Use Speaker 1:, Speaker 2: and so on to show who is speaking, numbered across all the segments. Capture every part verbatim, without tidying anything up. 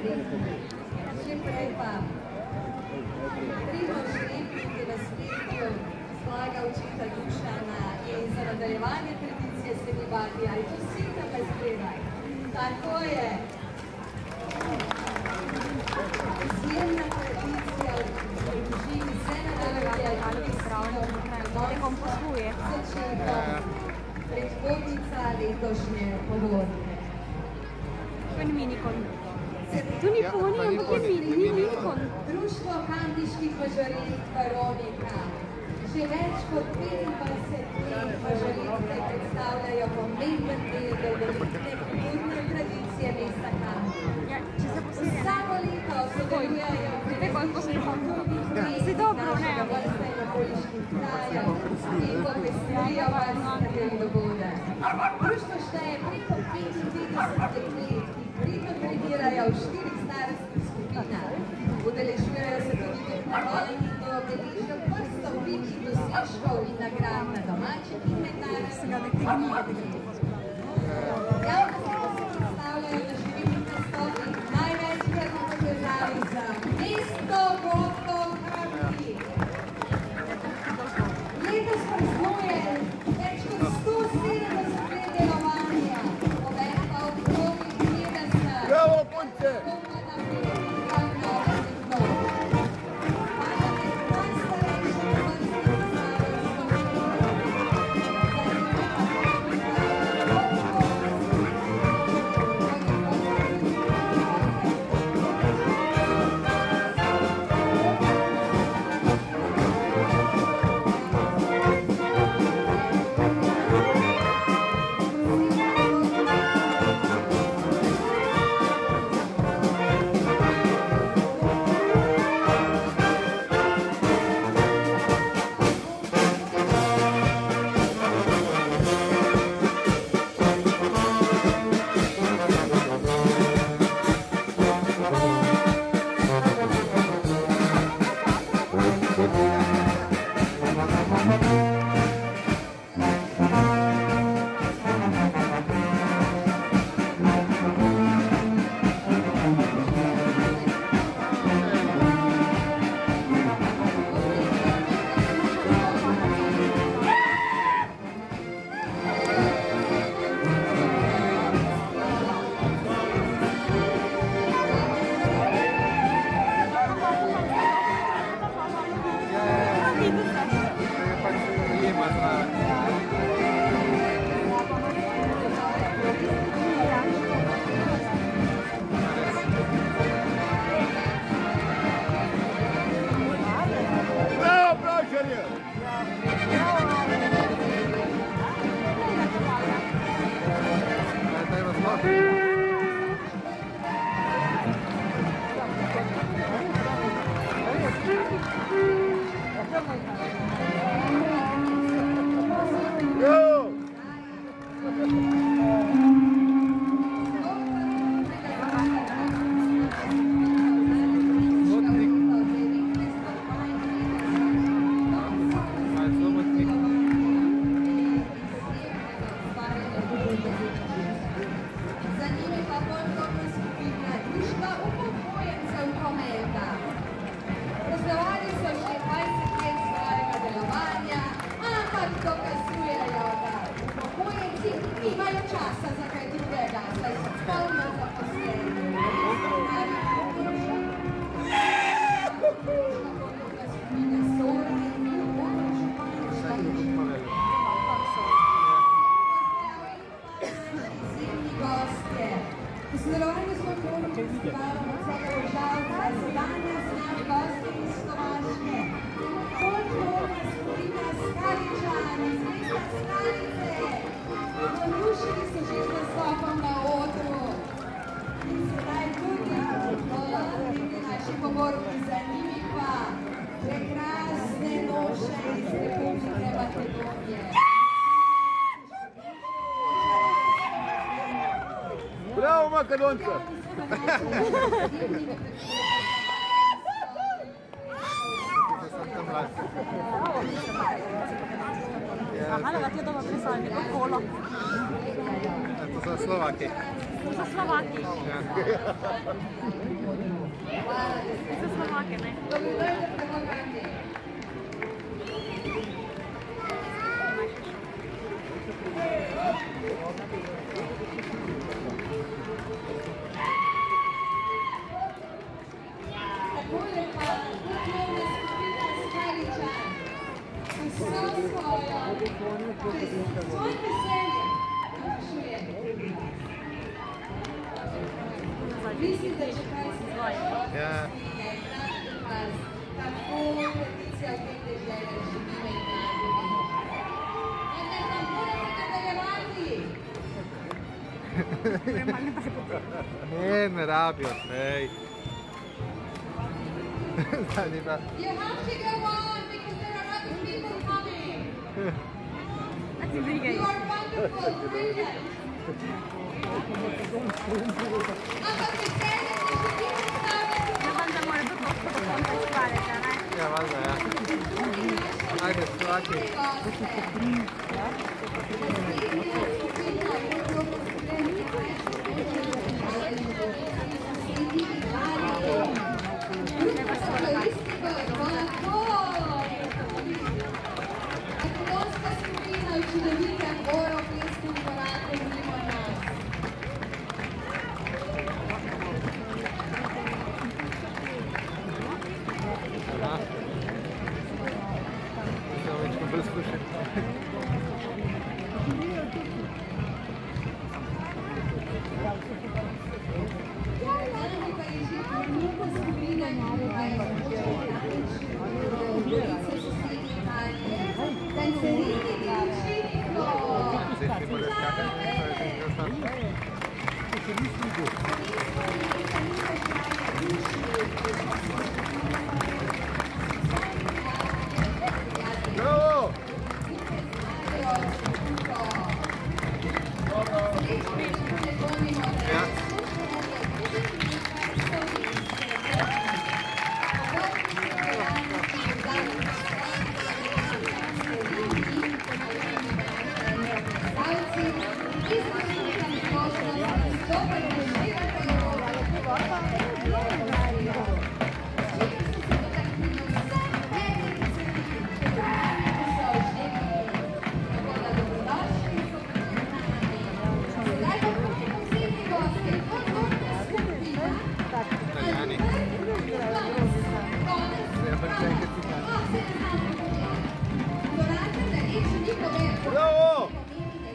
Speaker 1: ritmu. Še prej pa Primož Repnik je na spletju zlaga učitelj Dušana in za nadaljevanje tradicije se mi vadi, ali to svita pa izgledaj. Tako je. Izjemna tradicija v družini se nadaljuje ali začetom predhodnica letošnje pogodbe.
Speaker 2: To ni minikon. To ni poni, ampak je mini, ni minikon.
Speaker 1: Društvo kamniških mažoretk Veronika. Že več kot petindvajset let mažoretke predstavljajo pomemben del dolgoletne kulturne tradicije mesta Kamnik. Vsako leto sodelujejo pri kulturnih projektih našega vrsta in okoliških krajev in popestrijo varstveni dogodek. Društvo šteje preko petintrideset let, ki pridno trenirajo v štirih starostnih skupinah. Udeležujejo se tudi tekmovanj, ki obeležijo vrsto vidnih dosežkov in nagrad na domačem in mednarodnem ravni. Javno se predstavljajo na številnih nastopih, največkrat v povezavi z mesto Vodkom Kamnik. Letos praznuje več kot sto sedemdeset let delovanja, obenem pa okroglih petdeset.
Speaker 3: Bravo, punce!
Speaker 1: Prekrasne noše iz Republike Makedonije.
Speaker 3: Bravo, Makedonca!
Speaker 2: Aha, da ti je doma prisalni, kot kolo.
Speaker 3: To so Slovaki.
Speaker 2: Za Slovaki. Za Slovake, ne?
Speaker 1: Mislim, da če kaj se zvoje, tako tradicija v tem deželju živime in najdemo. Vendar nam morate nadaljevati!
Speaker 4: Ne, ne rabijo, ej.
Speaker 1: You have to go on because there are other people coming. You are wonderful, brilliant. Ampak vi se ne želite stavljati.
Speaker 2: Ja, valjda mora biti toliko do konca izkvarjati, ne?
Speaker 4: Ja, valjda, ja. Ajde, Slovaki.
Speaker 1: Ekonomska skupina v čudovitem evropejskem koraku mimo nas.
Speaker 4: Slovečko bolj slušaj.
Speaker 3: Bravo!
Speaker 4: Ja.
Speaker 3: Bravo!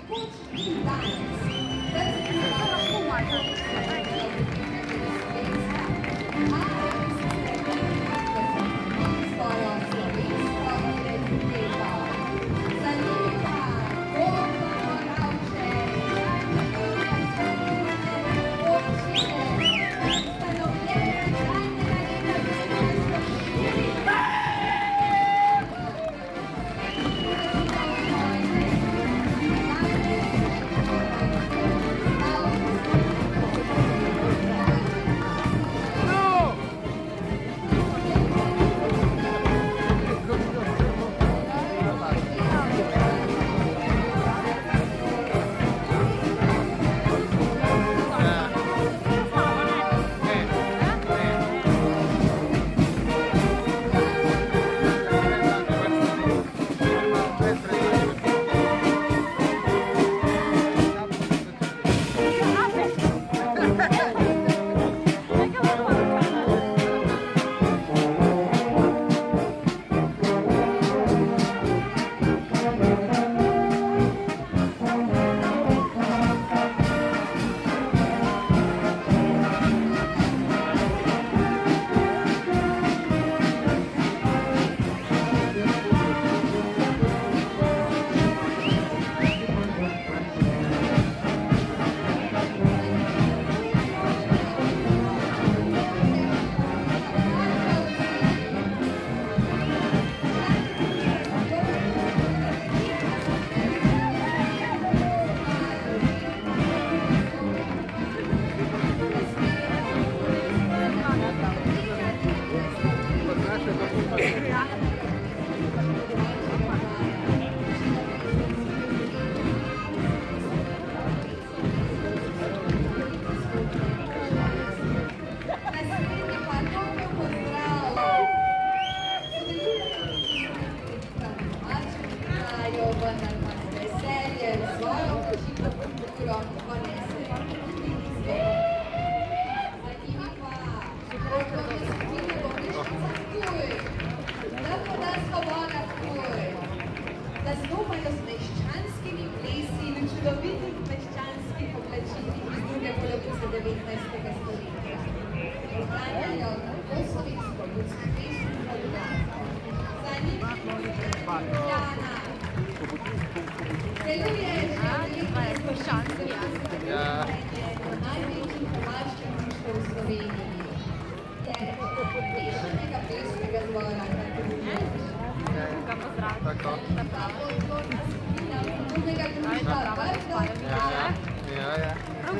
Speaker 1: That's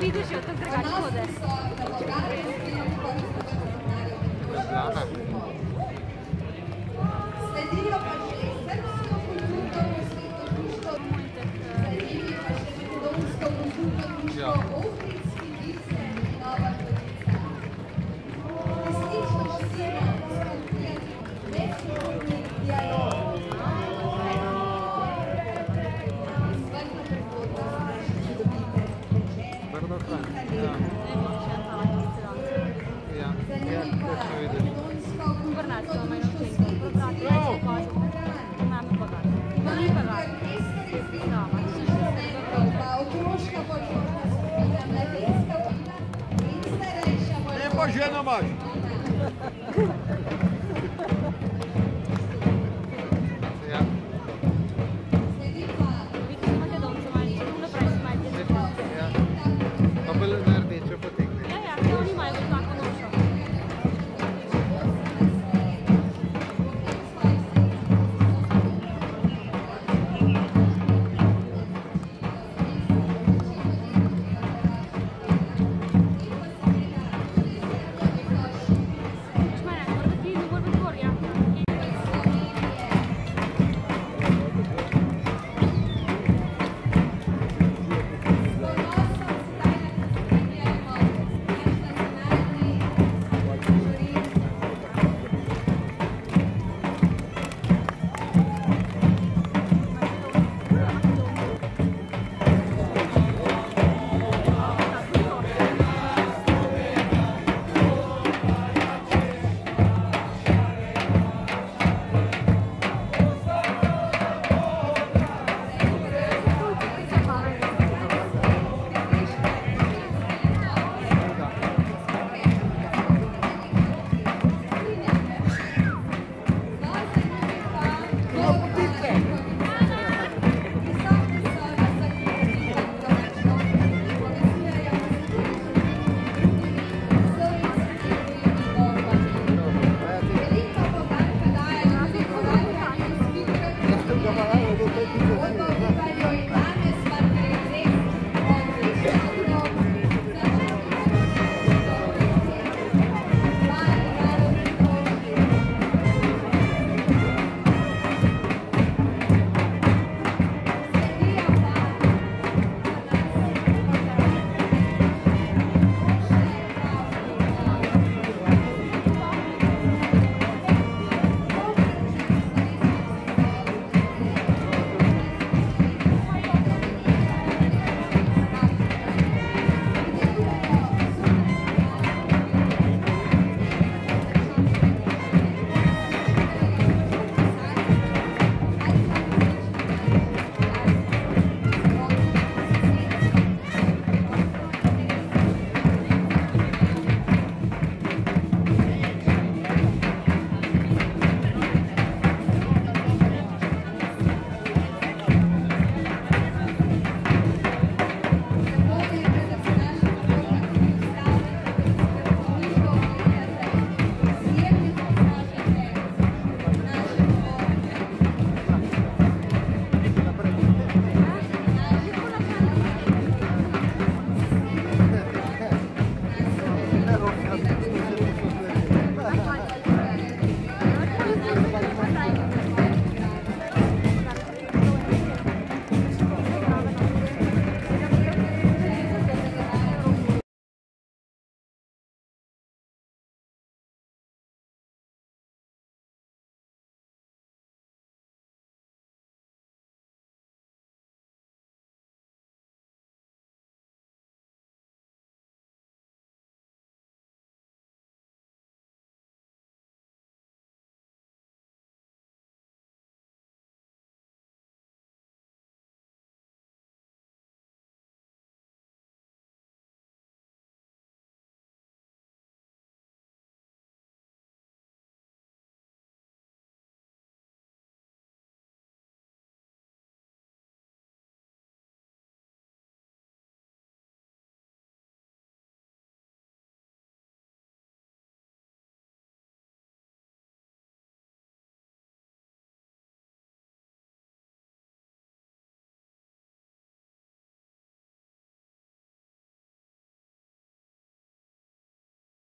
Speaker 2: vidiš jo tako drugače hode.
Speaker 4: Ljubljana.
Speaker 1: Sledijo pa že srpsko kulturno društvo, sledi pa še makedonsko kulturno društvo, ohridski biser in nova tradicija. Resnično želimo spodbujati medkulturni dialog. Izvrtna prihodnost naše čudovite
Speaker 4: Brno
Speaker 1: dežele.
Speaker 4: hran. Ja. Ja,
Speaker 1: Zanimiva
Speaker 4: točno vidiš.
Speaker 1: makedonsko
Speaker 2: Vrnati
Speaker 1: kulturno
Speaker 2: doma in
Speaker 1: društvo
Speaker 2: učenko.
Speaker 1: Sveti
Speaker 2: Probrati
Speaker 1: Svetih
Speaker 2: reče kozi.
Speaker 1: Hrani.
Speaker 2: Imamo bagaj. Imamo bagaj.
Speaker 1: Pa otroška folklorna skupina, mladinska vina in starejša folklorna
Speaker 3: Lepo ženo imaš.
Speaker 1: skupina.